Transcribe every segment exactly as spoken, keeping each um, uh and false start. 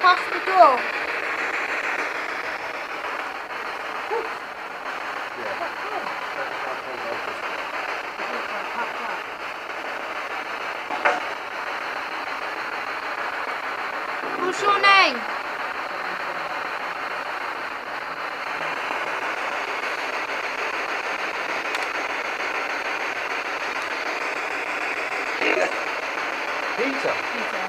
hospital. What's your name? Peter. Peter.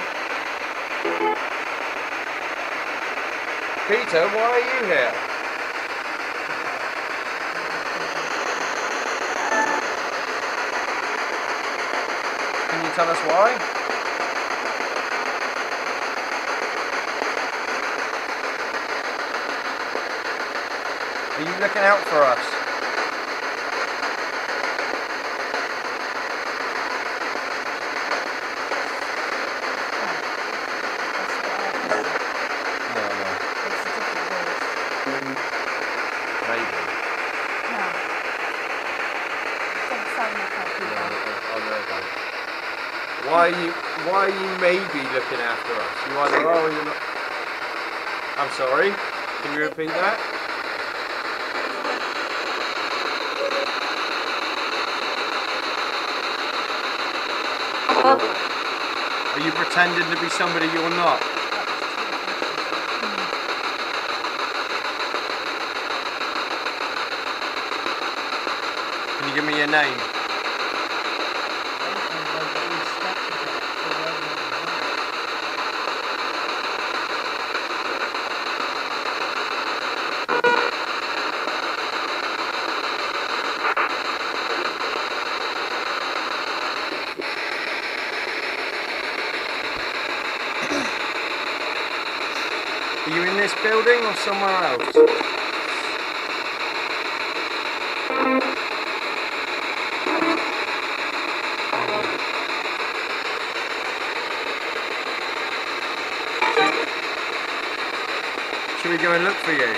Peter, why are you here? Can you tell us why? Are you looking out for us? No, no. Maybe. No. It's on the side. No, I know that. Why are you? Why are you maybe looking after us? You either are or you're not. I'm sorry. Can you repeat that? Are you pretending to be somebody you're not? Can you give me your name? Are you in this building or somewhere else? Should we go and look for you?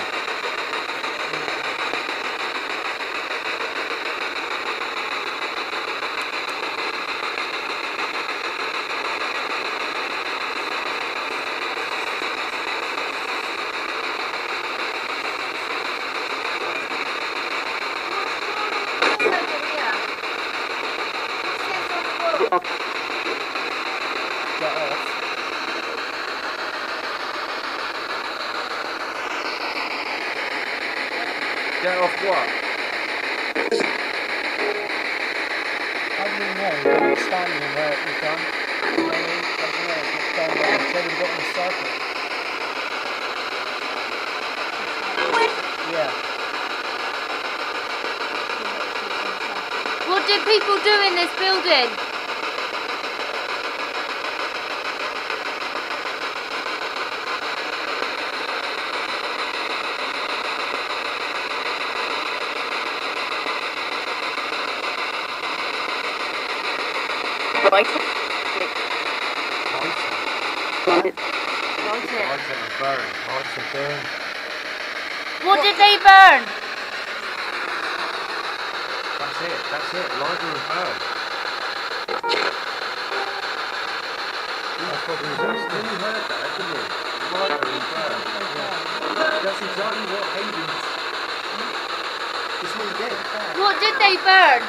Get off. Get off what? How do you know you're standing where you've done? You know what I mean? How do you know it's not done where you said you've got in the circle? Yeah. What did people do in this building? Light it. Light it. Light it and burn. Lights and burn. What did they burn? That's it, that's it. Light and burn. That's what we were asking. You heard that, didn't you? Light and burn. Yeah. That's exactly what Hayden's... It's what he did. What did they burn?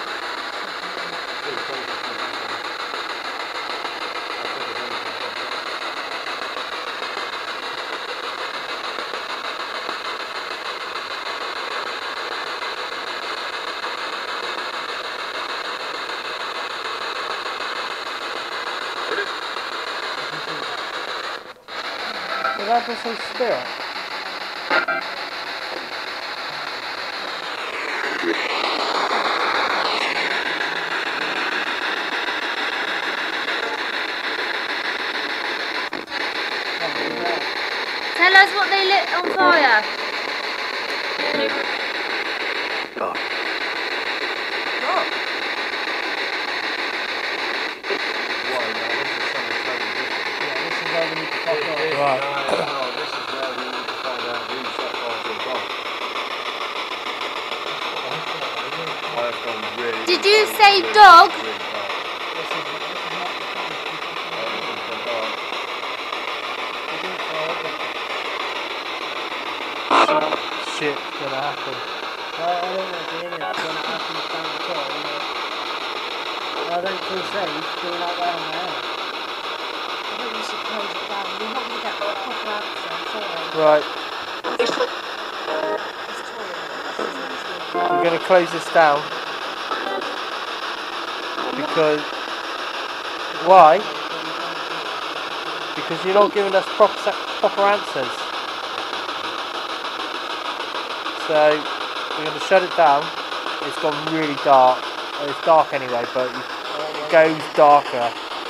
Did that just say spirit? Tell us what they lit on fire. God. God. Whoa, now this is something totally different. Yeah, this is where we need to fuck off. This, Right. no, no, this is where we need to find out who set fire to a bomb. I've gone really... Did you really, say really, dog? Really bad. This is, this is not the time to keep I've gone dark. We're doing it for our going to happen. Well, I don't want to be in it when it happens down the top. You know. I don't feel safe being out there on my own. I think we should close it down. We're not going to get a proper answer, I'm sorry. Right. It's toilet. We're going to close this down. Because... Why? Because you're not giving us proper, proper answers. So, we're going to shut it down. It's gone really dark. Well, it's dark anyway, but it goes darker.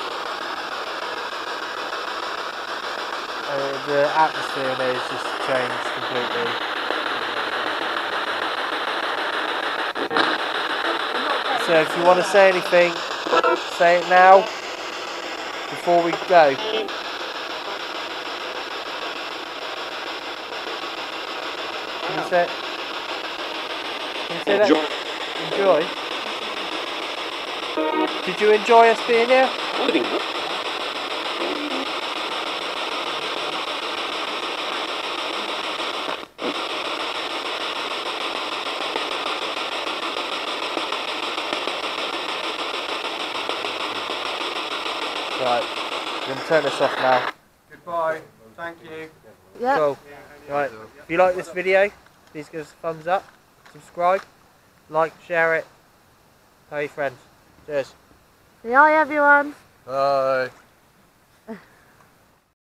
Uh, the atmosphere in there has just changed completely. So if you want to say anything, say it now before we go. Can you say, can you say that? Enjoy. Did you enjoy us being here? Right, we're going to turn this off now. Goodbye. Thank you. Yeah. Cool. Right, if you like this video, please give us a thumbs up, subscribe, like, share it, tell your friends. Cheers. Bye everyone. Bye.